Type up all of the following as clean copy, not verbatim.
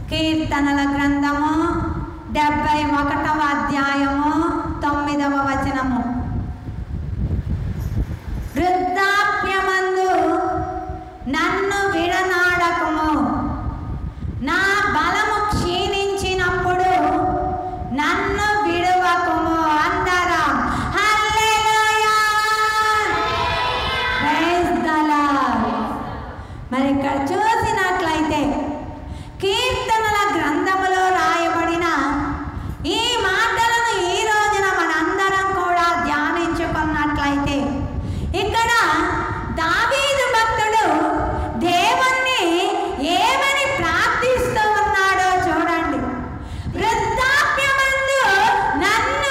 కీర్తనల గ్రంథము 71వ అధ్యాయము 9వ వచనము. వృద్ధాప్యమందు నన్ను విడనాడకుము, నా బలము క్షీణించినప్పుడు నన్ను విడువకుము. అందరం హల్లెలూయా, ప్రైజ్ ది లార్డ్. మరి ఇక్కడ చూసినట్లయితే కీర్తనల గ్రంథములో రాయబడిన ఈ మాటలను ఈ రోజున మనందరం కూడా ధ్యానించుకున్నట్లయితే ఇక్కడ దావీదు భక్తుడు దేవుణ్ణి ఏమని ప్రార్థిస్తూ ఉన్నాడో చూడండి. వృద్ధాప్యమందు నన్ను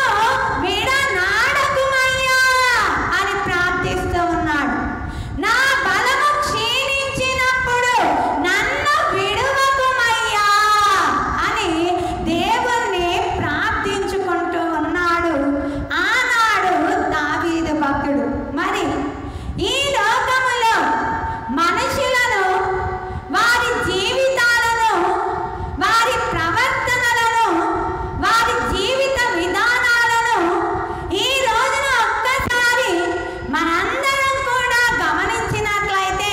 విడనాడకుమయ్యా అని ప్రార్థిస్తూ ఉన్నాడు. నా బలము క్షీణించినప్పుడు నన్ను విడువకుమయ్యా అని దేవుణ్ణి ప్రార్థించుకుంటూ ఉన్నాడు ఆనాడు దావీదు భక్తుడు. మరి ఈ లోకములో మనుషులను, వారి జీవితాలను, వారి ప్రవర్తనలను, వారి జీవిత విధానాలను ఈ రోజున ఒక్కసారి మనందరం కూడా గమనించినట్లయితే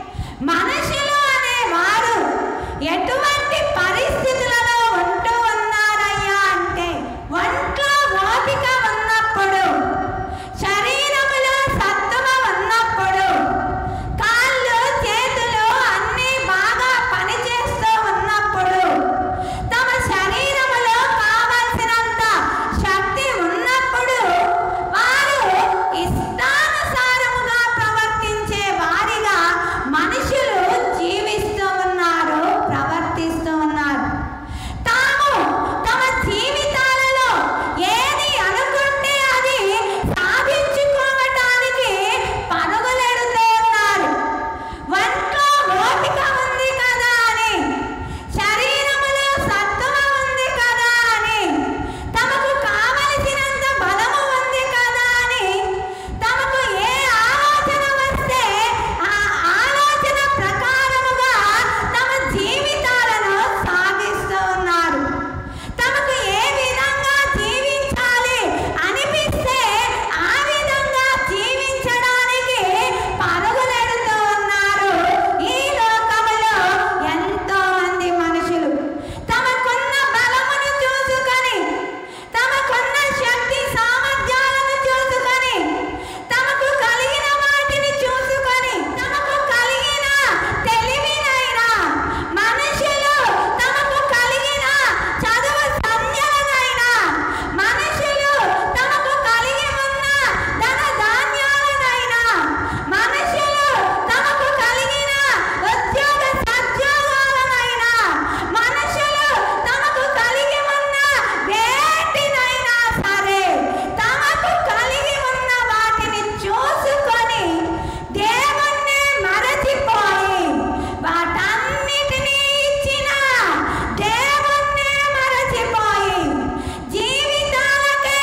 మనుషులు అనేవారు ఎటువంటి పరిస్థితులలో ఉంటూ ఉన్నారయ్యా అంటే, ఒంట్లో ఓపిక ఉన్నప్పుడు, శరీరములో సత్తువ ఉన్నప్పుడు, కాళ్ళు చేతులు అన్నీ బాగా పనిచేస్తూ ఉన్నప్పుడు, తమ శరీరములో కావలసినంత శక్తి ఉన్నప్పుడు వారు ఇష్టానుసారముగా ప్రవర్తించే వారిగా మనుషులు జీవిస్తూ ఉన్నారు, ప్రవర్తిస్తూ ఉన్నారు. తాము తమ జీవితాలలో ఏది అనుకుంటే అది సాధించుకోవటానికి పరుగులెడుతూ ఉన్నారు. ఒంట్లో ఓపిక ఉంది కదా అని, శరీరములో సత్తువ ఉంది కదా అని, తమకు కావలసినంత బలము ఉంది కదా అని, తమకు ఏ ఆలోచన వస్తే ఆ ఆలోచన ప్రకారముగా తమ జీవితాలను సాగిస్తూ ఉన్నారు. తమకు ఏ విధంగా జీవించాలి అనిపిస్తే ఆ విధంగా జీవించడానికి పరుగులెడుతూ ఉన్నారు. ఈ లోకములో ఎంతో మంది మనుషులు తమకున్న బలమును చూసుకొని, తమకున్న శక్తి సామర్థ్యాలను చూసుకొని, తమకు కలిగిన వాటిని చూసుకొని, తమకు కలిగిన తెలివినైనా మనుషులు, తమకు కలిగిన చదువు సంధ్యలనైనా మనుషులు, తమకు కలిగి ఉన్న ధన ధాన్యాలనైనా మనుషులు, తమకు కలిగిన ఉద్యోగ సద్యోగాలనైనా మనుషులు, తమకు కలిగి ఉన్న వేటినైనా సరే, తమకు కలిగి ఉన్న వాటిని చూసుకొని దేవుణ్ణి మరచిపోయి, వాటన్నిటినీ ఇచ్చిన దేవుణ్ణి మరచిపోయి, జీవితాలకే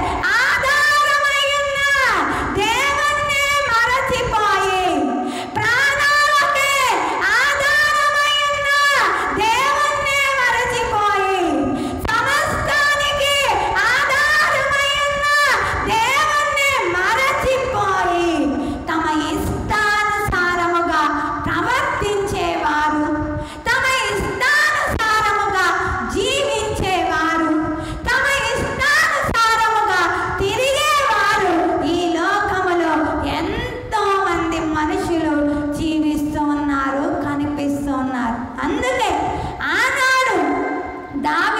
ఆధారమై ఉన్న దేవుణ్ణి మరచిపోయి, ప్రాణాలకే ఆధారమై ఉన్న దేవుణ్ణి మరచిపోయి, సమస్తానికి ఆధారమై ఉన్న దేవుణ్ణి మరచిపోయి, తమ ఇష్టానుసారముగా ప్రవర్తించేవారు, తమ ఇష్టానుసారముగా జీవించేవారు, తమ ఇష్టానుసారముగా తిరిగేవారు ఈ లోకములో ఎంతో మంది మనుషులు జీవిస్తూ ఉన్నారు, కనిపిస్తూ ఉన్నారు. అందుకే ఆనాడు దావీదు